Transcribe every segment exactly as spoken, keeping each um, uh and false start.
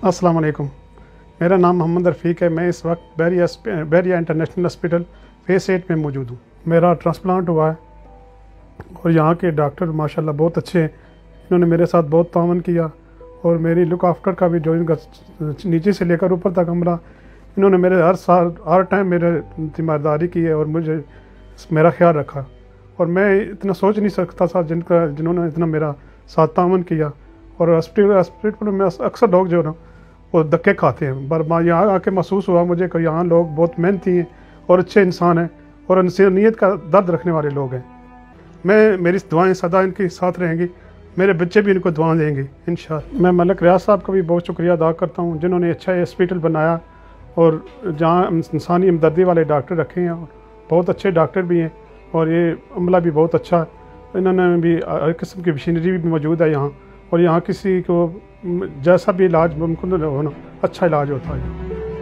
अस्सलाम वालेकुम। मेरा नाम मोहम्मद रफ़ीक है। मैं इस वक्त Bahria Bahria international hospital phase eight में मौजूद हूँ। मेरा ट्रांसप्लांट हुआ है और यहाँ के डॉक्टर माशाल्लाह बहुत अच्छे हैं। इन्होंने मेरे साथ बहुत तावन किया और मेरी लुक आफ्टर का भी जो इनका नीचे से लेकर ऊपर तक अमला, इन्होंने मेरे हर साल हर टाइम मेरे जिम्मेदारी की है और मुझे मेरा ख्याल रखा। और मैं इतना सोच नहीं सकता था जिनका जिन्होंने इतना मेरा साथ तावन किया। और हॉस्पिटल हॉस्पिटल में अक्सर लोग जो ना वो धक्के खाते हैं, पर यहाँ आके महसूस हुआ मुझे कि यहाँ लोग बहुत मेहनती हैं और अच्छे इंसान हैं और इंसानियत का दर्द रखने वाले लोग हैं। मैं मेरी दुआएं सदा इनके साथ रहेंगी, मेरे बच्चे भी इनको दुआ देंगे इंशाअल्लाह। मैं मलिक रियाज साहब का भी बहुत शुक्रिया अदा करता हूँ जिन्होंने अच्छा हॉस्पिटल बनाया और जहाँ इंसानी हमदर्दी वाले डॉक्टर रखे हैं और बहुत अच्छे डॉक्टर भी हैं और ये अमला भी बहुत अच्छा है। इन्होंने भी हर किस्म की मशीनरी भी मौजूद है यहाँ और यहाँ किसी को जैसा भी इलाज मुमकिन हो ना अच्छा इलाज होता है।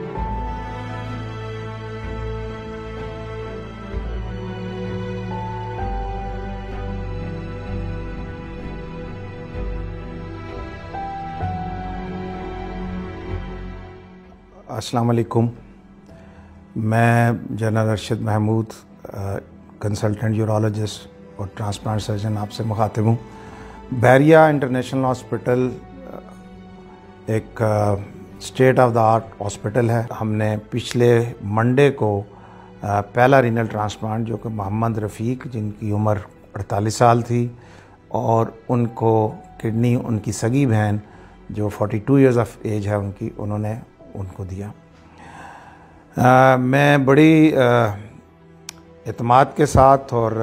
अस्सलाम वालेकुम। मैं general Arshad Mahmood, consultant urologist और ट्रांसप्लांट सर्जन आपसे मुखातिब हूँ। बहरिया इंटरनेशनल हॉस्पिटल एक state of the art hospital है। हमने पिछले मंडे को आ, पहला रीनल ट्रांसप्लांट, जो कि मोहम्मद रफ़ीक जिनकी उम्र अड़तालीस साल थी और उनको किडनी उनकी सगी बहन जो बयालीस इयर्स ऑफ एज है उनकी, उन्होंने उनको दिया। आ, मैं बड़ी एतमाद के साथ और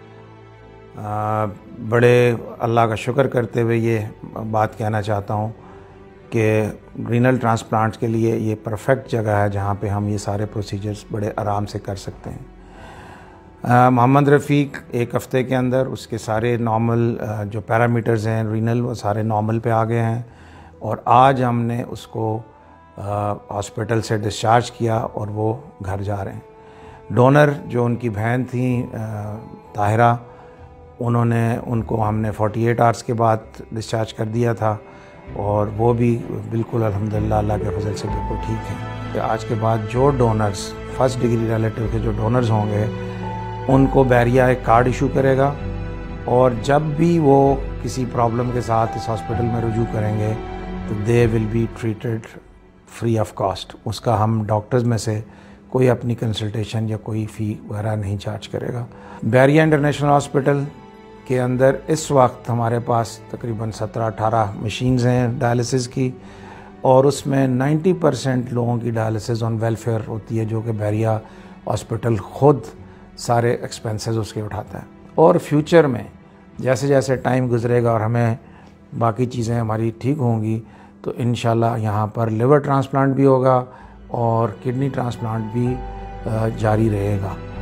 आ, बड़े अल्लाह का शुक्र करते हुए ये बात कहना चाहता हूँ कि रीनल ट्रांसप्लांट के लिए ये परफेक्ट जगह है जहाँ पे हम ये सारे प्रोसीजर्स बड़े आराम से कर सकते हैं। मोहम्मद रफ़ीक एक हफ़्ते के अंदर उसके सारे नॉर्मल जो पैरामीटर्स हैं रीनल, वो सारे नॉर्मल पे आ गए हैं और आज हमने उसको हॉस्पिटल से डिस्चार्ज किया और वो घर जा रहे हैं। डोनर जो उनकी बहन थी ताहिरा, उन्होंने उनको हमने अड़तालीस आवर्स के बाद डिस्चार्ज कर दिया था और वो भी बिल्कुल अल्हम्दुलिल्लाह अल्लाह के फजल से बिल्कुल ठीक है। आज के बाद जो डोनर्स फर्स्ट डिग्री रिलेटिव के जो डोनर्स होंगे उनको बहरिया एक कार्ड इशू करेगा और जब भी वो किसी प्रॉब्लम के साथ इस हॉस्पिटल में रुजू करेंगे तो they will be treated free of cost. उसका हम डॉक्टर्स में से कोई अपनी कंसल्टेशन या कोई फ़ी वगैरह नहीं चार्ज करेगा। बहरिया इंटरनेशनल हॉस्पिटल के अंदर इस वक्त हमारे पास तकरीबन सत्रह अठारह मशीन्स हैं डायलिसिस की और उसमें नब्बे परसेंट लोगों की डायलिसिस ऑन वेलफेयर होती है, जो कि बहरिया हॉस्पिटल ख़ुद सारे एक्सपेंसेस उसके उठाता है। और फ्यूचर में जैसे जैसे टाइम गुजरेगा और हमें बाकी चीज़ें हमारी ठीक होंगी तो इंशाल्लाह यहाँ पर लिवर ट्रांसप्लांट भी होगा और किडनी ट्रांसप्लांट भी जारी रहेगा।